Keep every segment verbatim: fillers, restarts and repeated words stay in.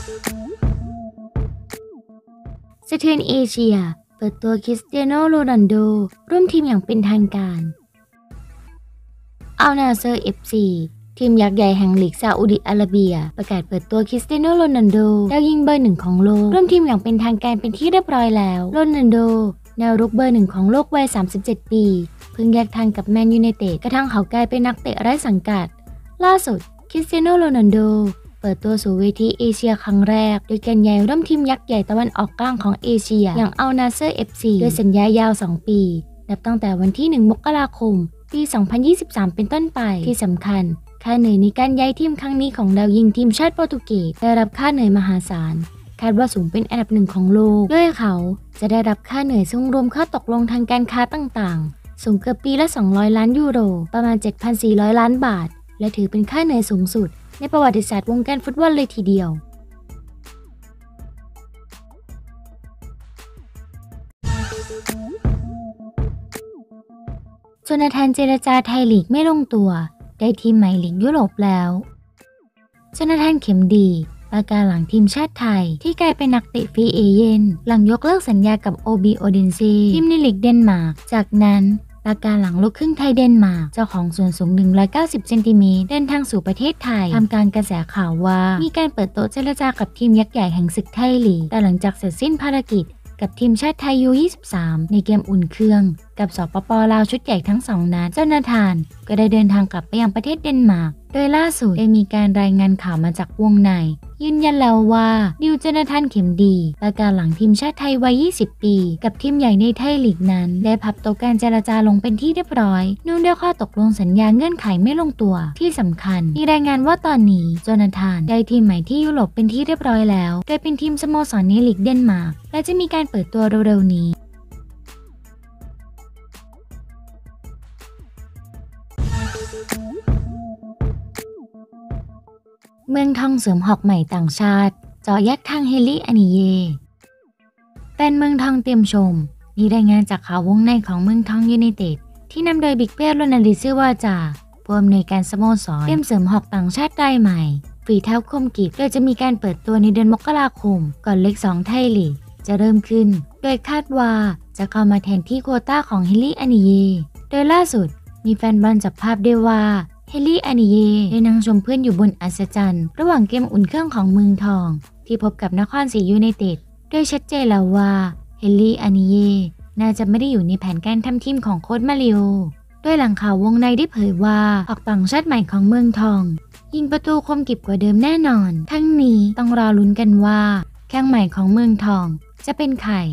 สะเทือนเอเชียเปิดตัวคริสเตียโนโรนัลโดร่วมทีมอย่างเป็นทางการอัลนาเซอร์ เอฟ ซี ทีมยักษ์ใหญ่แห่งลีกซาอุดิอาระเบียประกาศเปิดตัวคริสเตียโนโรนัลโดดาวยิงเบอร์หนึ่งของโลกร่วมทีมอย่างเป็นทางการเป็นที่เรียบร้อยแล้วโรนัลโดแนวรุกเบอร์หนึ่งของโลกวัยสามสิบเจ็ดปีเพิ่งแยกทางกับแมนยูไนเต็ดกระทั่งเขากลายเป็นนักเตะไร้สังกัดล่าสุดคริสเตียโนโรนัลโดเปิดตัวสู่เวทีเอเชียครั้งแรกโดยการย้ายร่วมทีมยักษ์ใหญ่ตะวันออกกลางของเอเชียอย่างอัลนาเซอร์ เอฟ ซี ด้วยสัญญายาวสองปีนับตั้งแต่วันที่หนึ่งมกราคมปีสองพันยี่สิบสามเป็นต้นไปที่สำคัญค่าเหนื่อยในการย้ายทีมครั้งนี้ของดาวยิงทีมชาติโปรตุเกสได้รับค่าเหนื่อยมหาศาลคาดว่าสูงเป็นอันดับหนึ่งของโลกด้วยเขาจะได้รับค่าเหนื่อยซึ่งรวมค่าตกลงทางการค้าต่างๆสูงเกือบปีละสองร้อยล้านยูโรประมาณ เจ็ดพันสี่ร้อย ล้านบาทและถือเป็นค่าเหนื่อยสูงสุดในประวัติศาสตร์วงการฟุตบอลเลยทีเดียวโจนาธานเจรจาไทยลีกไม่ลงตัวได้ทีมใหม่ลีกยุโรปแล้วโจนาธานเข็มดีประกาศหลังทีมชาติไทยที่กลายเป็นนักเตะฟรีเอเจนต์หลังยกเลิกสัญญากับโอบีโอเดนซีทีมในลีกเดนมาร์กจากนั้นประกาศหลังลูกครึ่งไทยเดนมาร์กเจ้าของส่วนสูงหนึ่งร้อยเก้าสิบเซนติเมตรเดินทางสู่ประเทศไทยทำการกระแสข่าวว่ามีการเปิดโต๊ะเจรจากับทีมยักษ์ใหญ่แห่งศึกไทยลีกแต่หลังจากเสร็จสิ้นภารกิจกับทีมชาติไทย ยู ยี่สิบสาม ในเกมอุ่นเครื่องกับสปป.ลาวชุดใหญ่ทั้งสองนัดโจนาธานก็ได้เดินทางกลับไปยังประเทศเดนมาร์กโดยล่าสุดได้มีการรายงานข่าวมาจากวงในยืนยันแล้วว่าดิวโจนาธานเข็มดีประกาศหลังทีมชาติไทยวัยยี่สิบปีกับทีมใหญ่ในไทยลีกนั้นได้พับโต๊ะการเจรจาลงเป็นที่เรียบร้อยเนื่องด้วยข้อตกลงสัญญาเงื่อนไขไม่ลงตัวที่สำคัญมีรายงานว่าตอนนี้โจนาธานได้ทีมใหม่ที่ยุโรปเป็นที่เรียบร้อยแล้วโดยเป็นทีมสโมสรในลีกเดนมาร์กและจะมีการเปิดตัวเร็วๆนี้เมืองทองเสริมหอกใหม่ต่างชาติเจาะยักษ์ทางเฮลี่อานิเย่แฟนเมืองทองเตรียมชมมีรายงานจากข่าววงในของเมืองทองยูไนเต็ดที่นำโดยบิ๊กเป้โรนัลดิซิลวาจาผู้อำนวยการสโมสรเตรียมเสริมหอกต่างชาติรายใหม่ฝีเท้าคมกิจโดยจะมีการเปิดตัวในเดือนมกราคมก่อนเลขสองไทยลีกจะเริ่มขึ้นโดยคาดว่าจะเข้ามาแทนที่โควต้าของเฮลี่อานิเย่โดยล่าสุดมีแฟนบอลจับภาพได้ว่าเฮลี่อานิเย่ได้นั่งชมเพื่อนอยู่บนอัศจรรย์ระหว่างเกมอุ่นเครื่องของเมืองทองที่พบกับนครศรียูไนเต็ดโดยชัดเจนแล้วว่าเฮลี่อานิเย่น่าจะไม่ได้อยู่ในแผนการทำทีมของโค้ชมาริโอโดยหลังข่าววงในได้เผยว่าออกต่างชาติใหม่ของเมืองทองยิงประตูคมกริบกว่าเดิมแน่นอนทั้งนี้ต้องรอลุ้นกันว่าแข้งใหม่ของเมืองทองจะเป็นใคร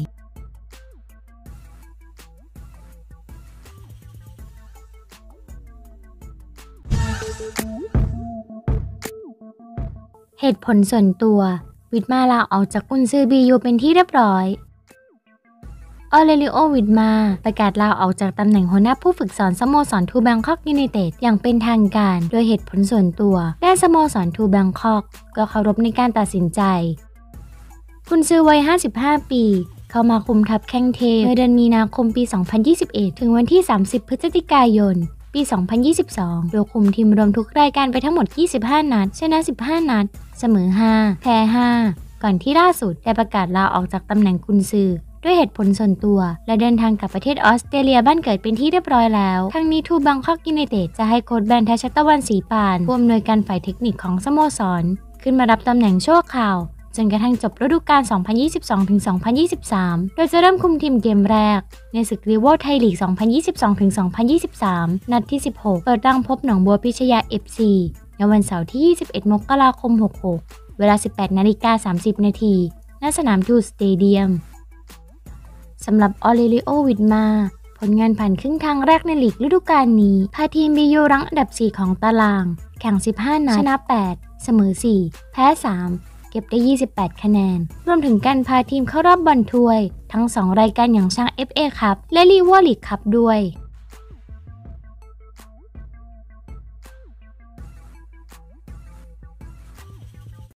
เหตุผลส่วนตัววิทมาลาออกจากกุนซือบียูเป็นที่เรียบร้อยออเรลิโอวิทมาประกาศลาออกจากตำแหน่งหัวหน้าผู้ฝึกสอนสโมสรทูแบงคอกยูไนเต็ดอย่างเป็นทางการโดยเหตุผลส่วนตัวและสโมสรทูแบงคอกก็เคารพในการตัดสินใจกุนซือวัยห้าสิบห้าปีเข้ามาคุมทัพแข้งเทพในเดือนมีนาคมปีสองพันยี่สิบเอ็ดถึงวันที่สามสิบพฤศจิกายนปีสองพันยี่สิบสองโดยคุมทีมรวมทุกรายการไปทั้งหมดยี่สิบห้านัดชนะสิบห้านัดเสมอห้าแพ้ห้าก่อนที่ล่าสุดได้ประกาศลาออกจากตำแหน่งกุนซือด้วยเหตุผลส่วนตัวและเดินทางกลับประเทศออสเตรเลียบ้านเกิดเป็นที่เรียบร้อยแล้วทั้งนี้ทูแบงคอกยูไนเต็ดจะให้โค้ชแบรนด์ทัชตะวันศรีปานผู้อำนวยการฝ่ายเทคนิคของสโมสรขึ้นมารับตำแหน่งชั่วคราวจนกระทั่งจบฤดูกาล สองพันยี่สิบสอง ถึง สองพันยี่สิบสาม โดยจะเริ่มคุมทีมเกมแรกในศึกรีโวไทยลีก สองพันยี่สิบสอง ถึง สองพันยี่สิบสาม นัดที่ สิบหก เปิดรังพบหนองบัวพิชยา เอฟ ซี ในวันเสาร์ที่ ยี่สิบเอ็ด มกราคม หกสิบหก เวลา สิบแปดนาฬิกาสามสิบนาทีณสนามทูสเตเดียมสำหรับออเรลิโอวิทมาผลงานผ่านครึ่งทางแรกในลีกฤดูกาลนี้พาทีมบียูรั้งอันดับสี่ของตารางแข่งสิบห้านัดชนะแปดเสมอสี่แพ้สามเก็บได้ยี่สิบแปดคะแนนรวมถึงการพาทีมเข้ารอบบอลถ้วยทั้งสองรายการอย่างช่าง เอฟ เอ คัพและลีวอร์ลีกคัพด้วย